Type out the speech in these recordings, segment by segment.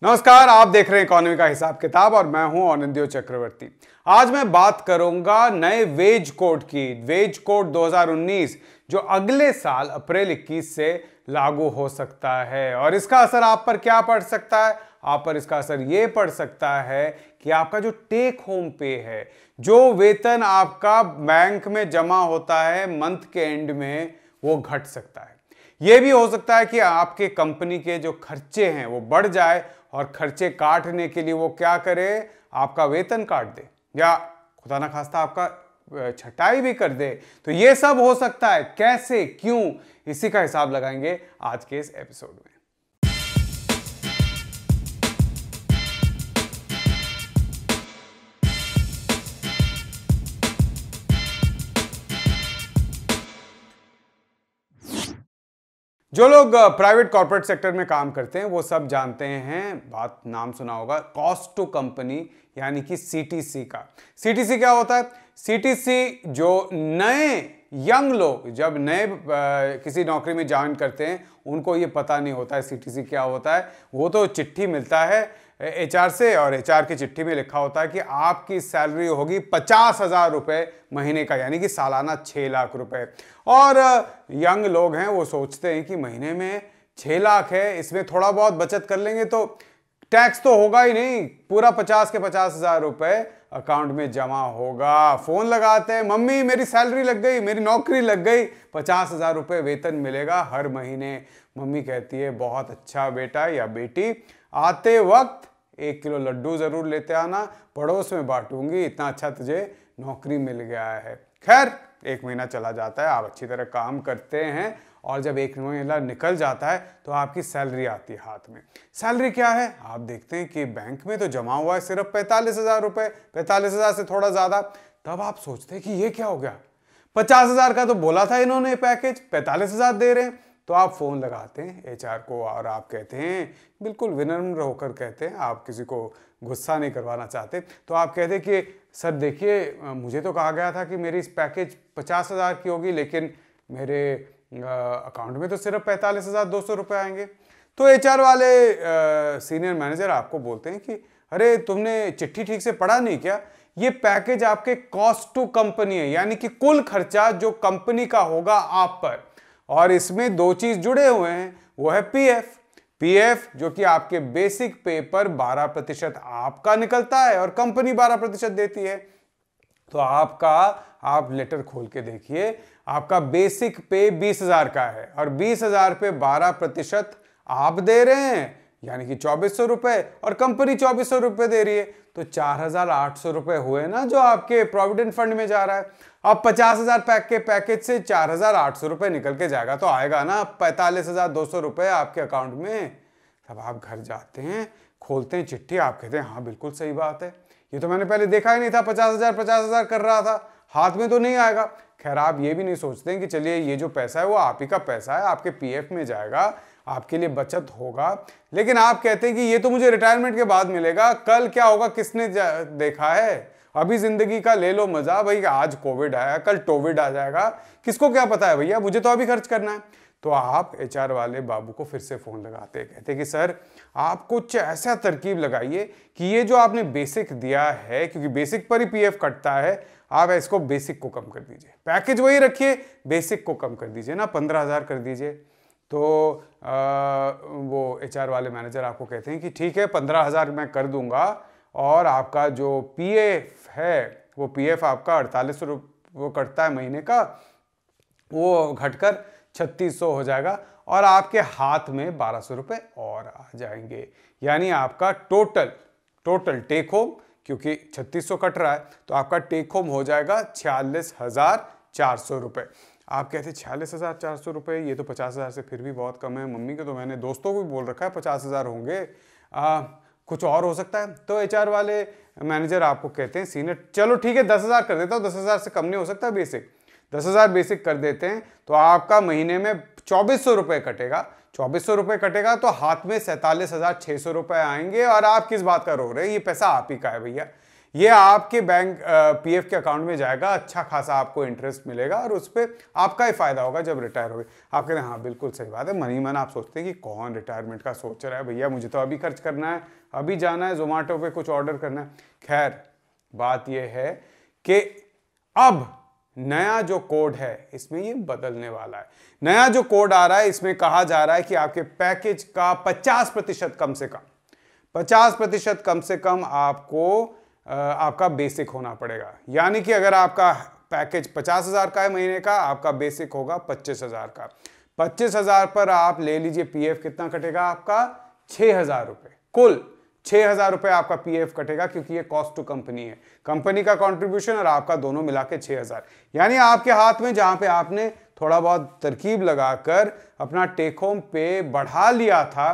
नमस्कार, आप देख रहे हैं इकोनॉमी का हिसाब किताब और मैं हूं आनंदियो चक्रवर्ती। आज मैं बात करूंगा नए वेज कोड की। वेज कोड 2019 जो अगले साल अप्रैल 21 से लागू हो सकता है और इसका असर आप पर क्या पड़ सकता है। आप पर इसका असर ये पड़ सकता है कि आपका जो टेक होम पे है, जो वेतन आपका बैंक में जमा होता है मंथ के एंड में, वो घट सकता है। यह भी हो सकता है कि आपके कंपनी के जो खर्चे हैं वो बढ़ जाए और खर्चे काटने के लिए वो क्या करे, आपका वेतन काट दे या खुदा ना खास्ता आपका छटाई भी कर दे। तो ये सब हो सकता है, कैसे, क्यों, इसी का हिसाब लगाएंगे आज के इस एपिसोड में। जो लोग प्राइवेट कॉर्पोरेट सेक्टर में काम करते हैं वो सब जानते हैं, बात नाम सुना होगा, कॉस्ट टू कंपनी यानी कि सीटीसी का। सीटीसी क्या होता है? सीटीसी जो नए यंग लोग जब नए किसी नौकरी में ज्वाइन करते हैं उनको ये पता नहीं होता है सीटीसी क्या होता है। वो तो चिट्ठी मिलता है एचआर से और एचआर की चिट्ठी में लिखा होता है कि आपकी सैलरी होगी 50,000 रुपये महीने का, यानी कि सालाना 6 लाख रुपए। और यंग लोग हैं वो सोचते हैं कि महीने में 6 लाख है, इसमें थोड़ा बहुत बचत कर लेंगे तो टैक्स तो होगा ही नहीं, पूरा 50 के 50,000 रुपए अकाउंट में जमा होगा। फोन लगाते हैं, मम्मी मेरी सैलरी लग गई, मेरी नौकरी लग गई, 50,000 रुपये वेतन मिलेगा हर महीने। मम्मी कहती है बहुत अच्छा बेटा या बेटी, आते वक्त 1 किलो लड्डू जरूर लेते आना, पड़ोस में बांटूंगी, इतना अच्छा तुझे नौकरी मिल गया है। खैर 1 महीना चला जाता है, आप अच्छी तरह काम करते हैं और जब 1 महीना निकल जाता है तो आपकी सैलरी आती है हाथ में। सैलरी क्या है? आप देखते हैं कि बैंक में तो जमा हुआ है सिर्फ 45,000 रुपये, 45,000 से थोड़ा ज्यादा। तब आप सोचते हैं कि ये क्या हो गया, 50,000 का तो बोला था इन्होंने पैकेज, 45,000 दे रहे हैं। तो आप फोन लगाते हैं एचआर को और आप कहते हैं, बिल्कुल विनम्र होकर कहते हैं, आप किसी को गुस्सा नहीं करवाना चाहते, तो आप कहते हैं कि सर देखिए, मुझे तो कहा गया था कि मेरी इस पैकेज 50,000 की होगी, लेकिन मेरे अकाउंट में तो सिर्फ 45,200 रुपये आएंगे। तो एचआर वाले सीनियर मैनेजर आपको बोलते हैं कि अरे तुमने चिट्ठी ठीक से पढ़ा नहीं क्या, ये पैकेज आपके कॉस्ट टू कंपनी है, यानी कि कुल खर्चा जो कंपनी का होगा आप पर, और इसमें 2 चीज जुड़े हुए हैं, वो है पीएफ जो कि आपके बेसिक पे पर 12% आपका निकलता है और कंपनी 12% देती है। तो आप लेटर खोल के देखिए, आपका बेसिक पे 20,000 का है और 20,000 पे 12% आप दे रहे हैं, यानी कि 2,400 रुपए, और कंपनी 2,400 रुपए दे रही है। तो 4,800 रुपए हुए ना जो आपके प्रोविडेंट फंड में जा रहा है। अब 50,000 के पैकेज से 4,800 रुपए निकल के जाएगा तो आएगा ना 45,200 रुपए आपके अकाउंट में। तब आप घर जाते हैं, खोलते हैं चिट्ठी, आप कहते हैं हाँ बिल्कुल सही बात है, ये तो मैंने पहले देखा ही नहीं था, 50,000 कर रहा था, हाथ में तो नहीं आएगा। खैर आप ये भी नहीं सोचते कि चलिए ये जो पैसा है वो आप ही का पैसा है, आपके पीएफ में जाएगा, आपके लिए बचत होगा, लेकिन आप कहते हैं कि ये तो मुझे रिटायरमेंट के बाद मिलेगा, कल क्या होगा किसने देखा है, अभी जिंदगी का ले लो मजा भाई, आज कोविड आया कल टोविड आ जाएगा, किसको क्या पता है भैया, मुझे तो अभी खर्च करना है। तो आप एचआर वाले बाबू को फिर से फोन लगाते हैं, कहते हैं कि सर आप कुछ ऐसा तरकीब लगाइए कि ये जो आपने बेसिक दिया है, क्योंकि बेसिक पर ही पीएफ कटता है, आप इसको बेसिक को कम कर दीजिए, पैकेज वही रखिए, बेसिक को कम कर दीजिए ना, 15,000 कर दीजिए। तो वो एचआर वाले मैनेजर आपको कहते हैं कि ठीक है 15,000 मैं कर दूंगा, और आपका जो पीएफ है वो पीएफ आपका 4800 वो कटता है महीने का, वो घटकर 3600 हो जाएगा और आपके हाथ में 1,200 रुपये और आ जाएंगे, यानी आपका टोटल टेक होम, क्योंकि 3600 कट रहा है तो आपका टेक होम हो जाएगा 46,400 रुपये। आप कहते हैं 46,400 रुपये, ये तो 50,000 से फिर भी बहुत कम है, मम्मी को तो मैंने दोस्तों को भी बोल रखा है 50,000 होंगे, कुछ और हो सकता है। तो एचआर वाले मैनेजर आपको कहते हैं सीनियर, चलो ठीक है 10,000 कर देता हूँ, 10,000 से कम नहीं हो सकता बेसिक, 10,000 बेसिक कर देते हैं, तो आपका महीने में 2,400 रुपये कटेगा, 2,400 रुपये कटेगा तो हाथ में 47,600 रुपये आएंगे। और आप किस बात का रो रहे हैं, ये पैसा आप ही का है भैया, ये आपके बैंक पीएफ के अकाउंट में जाएगा, अच्छा खासा आपको इंटरेस्ट मिलेगा और उस पर आपका ही फायदा होगा जब रिटायर होगे। आप कहते हैं हाँ बिल्कुल सही बात है, मन ही मन आप सोचते हैं कि कौन रिटायरमेंट का सोच रहा है भैया, मुझे तो अभी खर्च करना है, अभी जाना है जोमेटो पे कुछ ऑर्डर करना है। खैर, बात यह है कि अब नया जो कोड है इसमें ये बदलने वाला है। नया जो कोड आ रहा है इसमें कहा जा रहा है कि आपके पैकेज का 50% कम से कम 50% कम से कम आपको आपका बेसिक होना पड़ेगा। यानी कि अगर आपका पैकेज 50,000 का है महीने का, आपका बेसिक होगा 25,000 का। 25,000 पर आप ले लीजिए पीएफ कितना कटेगा आपका 6,000 रुपए, कुल 6,000 रुपए आपका पीएफ कटेगा, क्योंकि ये कॉस्ट टू कंपनी है, कंपनी का कंट्रीब्यूशन और आपका दोनों मिला के 6,000। यानी आपके हाथ में जहां पे आपने थोड़ा बहुत तरकीब लगाकर अपना टेक होम पे बढ़ा लिया था,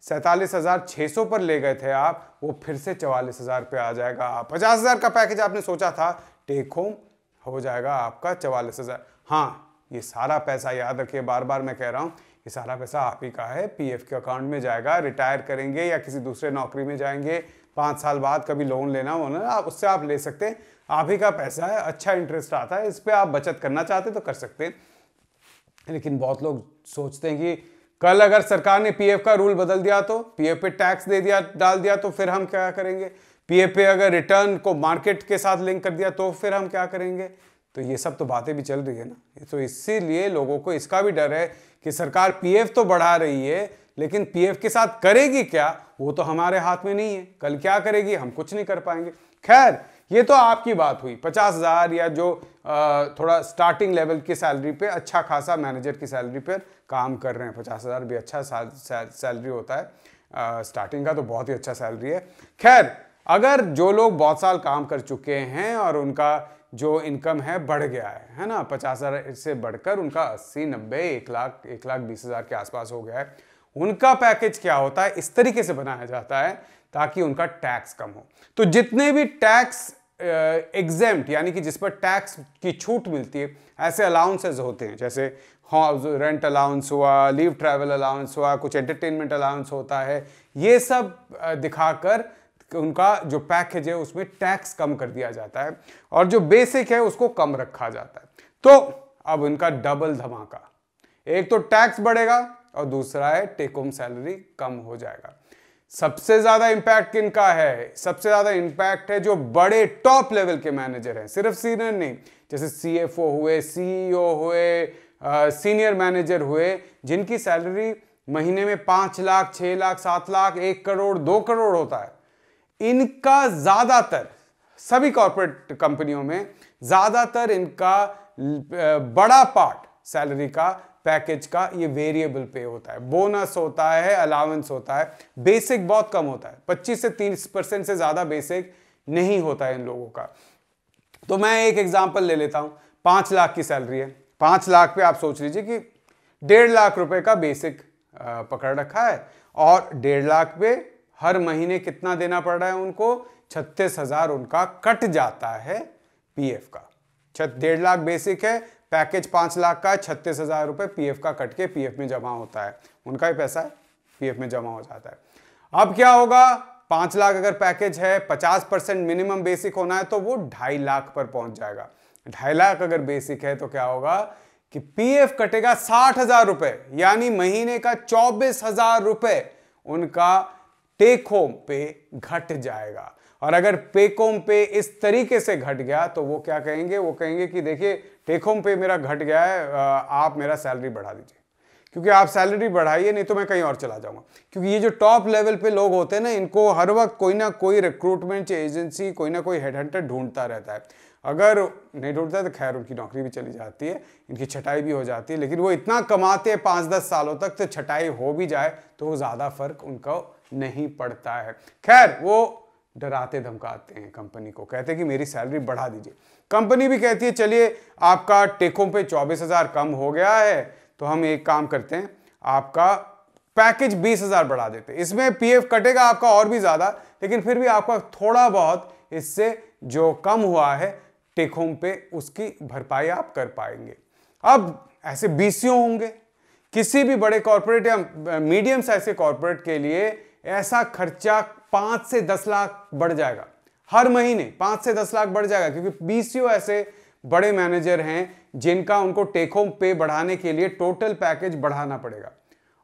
47,600 पर ले गए थे आप, वो फिर से 44,000 पे आ जाएगा। 50,000 का पैकेज आपने सोचा था, टेक होम हो जाएगा आपका 44,000। हाँ, ये सारा पैसा याद रखिए, बार बार मैं कह रहा हूं, ये सारा पैसा आप ही का है, पीएफ के अकाउंट में जाएगा। रिटायर करेंगे या किसी दूसरे नौकरी में जाएंगे, 5 साल बाद कभी लोन लेना हो ना, उससे आप ले सकते हैं, आप ही का पैसा है, अच्छा इंटरेस्ट आता है, इस पर आप बचत करना चाहते तो कर सकते हैं। लेकिन बहुत लोग सोचते हैं कि कल अगर सरकार ने पीएफ का रूल बदल दिया तो, पीएफ पे टैक्स दे दिया, डाल दिया तो फिर हम क्या करेंगे, पीएफ पे अगर रिटर्न को मार्केट के साथ लिंक कर दिया तो फिर हम क्या करेंगे। तो ये सब तो बातें भी चल रही है ना, तो इसीलिए लोगों को इसका भी डर है कि सरकार पीएफ तो बढ़ा रही है, लेकिन पीएफ के साथ करेगी क्या वो तो हमारे हाथ में नहीं है, कल क्या करेगी हम कुछ नहीं कर पाएंगे। खैर, ये तो आपकी बात हुई 50,000 या जो थोड़ा स्टार्टिंग लेवल की सैलरी पे, अच्छा खासा मैनेजर की सैलरी पर काम कर रहे हैं। 50,000 भी अच्छा सैलरी होता है, स्टार्टिंग का तो बहुत ही अच्छा सैलरी है। खैर, अगर जो लोग बहुत साल काम कर चुके हैं और उनका जो इनकम है बढ़ गया है ना, 50,000 से बढ़कर उनका 80, 90, 1,20,000 के आसपास हो गया है, उनका पैकेज क्या होता है, इस तरीके से बनाया जाता है ताकि उनका टैक्स कम हो। तो जितने भी टैक्स एग्जेम्प्ट यानी कि जिस पर टैक्स की छूट मिलती है, ऐसे अलाउंसेस होते हैं, जैसे हाउस रेंट अलाउंस हुआ, लीव ट्रैवल अलाउंस हुआ, कुछ एंटरटेनमेंट अलाउंस होता है, ये सब दिखाकर उनका जो पैकेज है उसमें टैक्स कम कर दिया जाता है और जो बेसिक है उसको कम रखा जाता है। तो अब उनका डबल धमाका, एक तो टैक्स बढ़ेगा और दूसरा है टेक होम सैलरी कम हो जाएगा। सबसे ज्यादा इंपैक्ट किनका है, सबसे ज्यादा इंपैक्ट है जो बड़े टॉप लेवल के मैनेजर हैं, सिर्फ सीनियर नहीं, जैसे सीएफओ हुए, सीईओ हुए, सीनियर मैनेजर हुए, जिनकी सैलरी महीने में 5 लाख, 6 लाख, 7 लाख, 1 करोड़, 2 करोड़ होता है। इनका ज्यादातर सभी कॉर्पोरेट कंपनियों में ज्यादातर इनका बड़ा पार्ट सैलरी का, पैकेज का ये वेरिएबल पे होता है, बोनस होता है, अलाउंस होता है, बेसिक बहुत कम होता है, 25 से 30% से ज्यादा बेसिक नहीं होता है इन लोगों का। तो मैं एक एग्जांपल ले लेता हूं, 5 लाख की सैलरी है, 5 लाख पे आप सोच लीजिए कि 1.5 लाख रुपए का बेसिक पकड़ रखा है और 1.5 लाख पे हर महीने कितना देना पड़ रहा है उनको, 36,000 उनका कट जाता है पीएफ का। 1.5 लाख बेसिक है, पैकेज 5 लाख का, 36,000 रुपए पीएफ का कट के पीएफ में जमा होता है, उनका ही पैसा है पीएफ में जमा हो जाता है। अब क्या होगा, 5 लाख अगर पैकेज है, 50% मिनिमम बेसिक होना है तो वो 2.5 लाख पर पहुंच जाएगा। 2.5 लाख अगर बेसिक है तो क्या होगा कि पीएफ कटेगा 60,000 रुपए, यानी महीने का 24,000 रुपए उनका टेक होम पे घट जाएगा। और अगर टेक होम पे इस तरीके से घट गया तो वो क्या कहेंगे, वो कहेंगे कि देखिए टेक होम पे मेरा घट गया है, आप मेरा सैलरी बढ़ा दीजिए, क्योंकि आप सैलरी बढ़ाइए नहीं तो मैं कहीं और चला जाऊंगा। क्योंकि ये जो टॉप लेवल पे लोग होते हैं ना, इनको हर वक्त कोई ना कोई रिक्रूटमेंट एजेंसी, कोई ना कोई हेडहंटर ढूंढता रहता है। अगर नहीं ढूंढता तो खैर उनकी नौकरी भी चली जाती है, इनकी छटाई भी हो जाती है, लेकिन वो इतना कमाते हैं 5-10 सालों तक, तो छटाई हो भी जाए तो ज्यादा फर्क उनको नहीं पड़ता है। खैर, वो डराते धमकाते हैं कंपनी को, कहते हैं कि मेरी सैलरी बढ़ा दीजिए। कंपनी भी कहती है चलिए आपका टेक होम पे 24,000 कम हो गया है तो हम एक काम करते हैं, आपका पैकेज 20,000 बढ़ा देते हैं, इसमें पीएफ कटेगा आपका और भी ज्यादा, लेकिन फिर भी आपका थोड़ा बहुत इससे जो कम हुआ है टेक होम पे उसकी भरपाई आप कर पाएंगे। अब ऐसे बीसीओ होंगे, किसी भी बड़े कॉर्पोरेट या मीडियम साइज के कॉर्पोरेट के लिए ऐसा खर्चा 5 से 10 लाख बढ़ जाएगा हर महीने, 5 से 10 लाख बढ़ जाएगा, क्योंकि बीसीओ ऐसे बड़े मैनेजर हैं जिनका उनको टेक होम पे बढ़ाने के लिए टोटल पैकेज बढ़ाना पड़ेगा।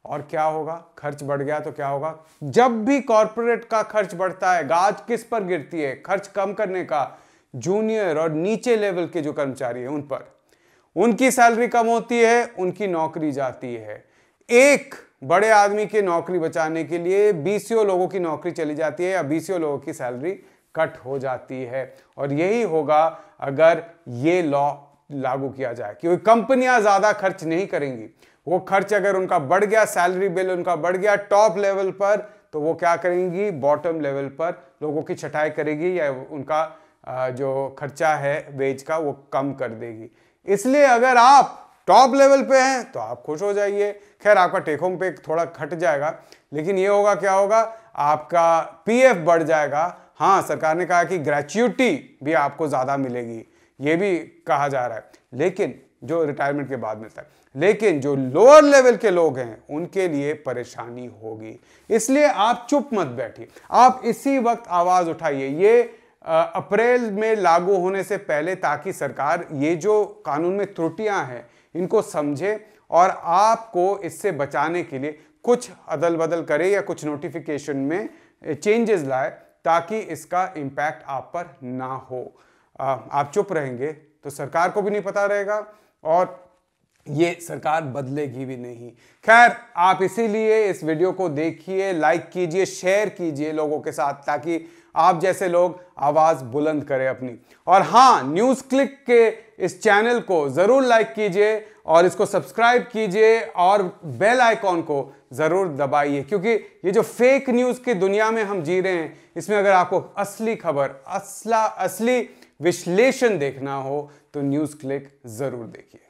और क्या होगा, खर्च बढ़ गया तो क्या होगा? जब भी कॉर्पोरेट का खर्च बढ़ता है, गाज किस पर गिरती है? खर्च कम करने का जूनियर और नीचे लेवल के जो कर्मचारी हैं उन पर। उनकी सैलरी कम होती है, उनकी नौकरी जाती है। एक बड़े आदमी की नौकरी बचाने के लिए 20 लोगों की नौकरी चली जाती है या 20 लोगों की सैलरी कट हो जाती है। और यही होगा अगर ये लॉ लागू किया जाए, क्योंकि कंपनियां ज्यादा खर्च नहीं करेंगी। वो खर्च अगर उनका बढ़ गया, सैलरी बिल उनका बढ़ गया टॉप लेवल पर, तो वो क्या करेंगी, बॉटम लेवल पर लोगों की छटाई करेगी या उनका जो खर्चा है वेज का वो कम कर देगी। इसलिए अगर आप टॉप लेवल पे हैं तो आप खुश हो जाइए। खैर आपका टेक होम पे थोड़ा घट जाएगा, लेकिन ये होगा, क्या होगा, आपका पीएफ बढ़ जाएगा। हाँ, सरकार ने कहा कि ग्रेच्युटी भी आपको ज्यादा मिलेगी, ये भी कहा जा रहा है, लेकिन जो रिटायरमेंट के बाद मिलता है। लेकिन जो लोअर लेवल के लोग हैं उनके लिए परेशानी होगी। इसलिए आप चुप मत बैठिए, आप इसी वक्त आवाज उठाइए, ये अप्रैल में लागू होने से पहले, ताकि सरकार ये जो कानून में त्रुटियां हैं इनको समझे और आपको इससे बचाने के लिए कुछ अदल बदल करे या कुछ नोटिफिकेशन में चेंजेस लाए, ताकि इसका इंपैक्ट आप पर ना हो। आप चुप रहेंगे तो सरकार को भी नहीं पता रहेगा और ये सरकार बदलेगी भी नहीं। खैर, आप इसीलिए इस वीडियो को देखिए, लाइक कीजिए, शेयर कीजिए लोगों के साथ, ताकि आप जैसे लोग आवाज बुलंद करें अपनी। और हाँ, न्यूज क्लिक के इस चैनल को जरूर लाइक कीजिए और इसको सब्सक्राइब कीजिए और बेल आइकॉन को जरूर दबाइए, क्योंकि ये जो फेक न्यूज की दुनिया में हम जी रहे हैं, इसमें अगर आपको असली खबर, असली विश्लेषण देखना हो तो न्यूज क्लिक जरूर देखिए।